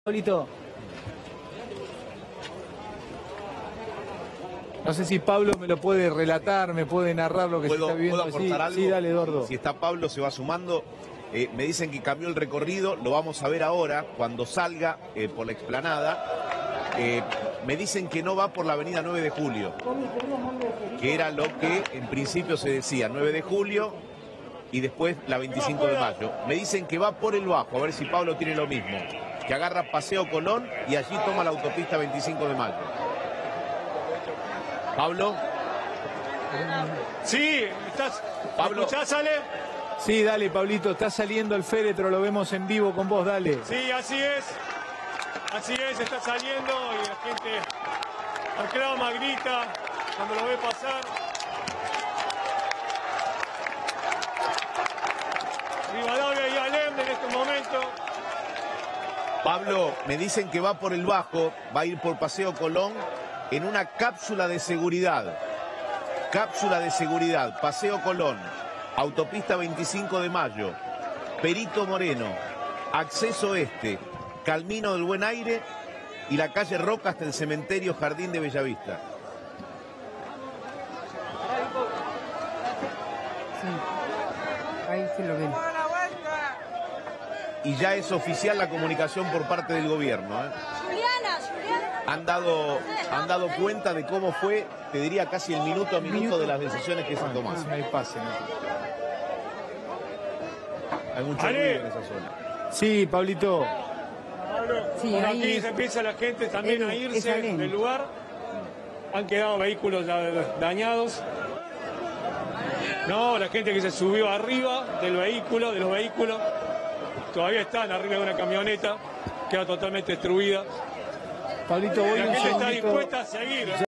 Pablito. No sé si Pablo me lo puede relatar, me puede narrar lo que se está viviendo. ¿Puedo aportar algo? Sí, dale, Eduardo. Si está Pablo, se va sumando. Me dicen que cambió el recorrido, lo vamos a ver ahora, cuando salga por la explanada. Me dicen que no va por la avenida 9 de Julio, que era lo que en principio se decía, 9 de Julio y después la 25 de mayo. Me dicen que va por el Bajo, a ver si Pablo tiene lo mismo, que agarra Paseo Colón y allí toma la autopista 25 de mayo. Pablo. Sí, ¿estás? Pablo. ¿Escuchás, Ale? Sí, dale, Pablito, está saliendo el féretro, lo vemos en vivo con vos, dale. Sí, así es. Así es, está saliendo y la gente aclama, grita cuando lo ve pasar. Rivadavia y Alem en este momento. Pablo, me dicen que va por el Bajo, va a ir por Paseo Colón en una cápsula de seguridad. Cápsula de seguridad, Paseo Colón, autopista 25 de mayo, Perito Moreno, acceso este, Camino del Buen Aire y la calle Roca hasta el cementerio Jardín de Bellavista. Sí, ahí se lo ven. Y ya es oficial la comunicación por parte del gobierno. Han dado cuenta de cómo fue, te diría casi el minuto a minuto de las decisiones que se han tomado. No hay pase, ¿no? Hay mucho ruido en esa zona. Sí, Pablito. Sí, Bueno, ahí aquí es- se empieza la gente también a irse Alem. del lugar. Han quedado vehículos ya dañados. No, la gente que se subió arriba de los vehículos, todavía están arriba de una camioneta, queda totalmente destruida. Pablito, voy La un gente está segundito. dispuesta a seguir.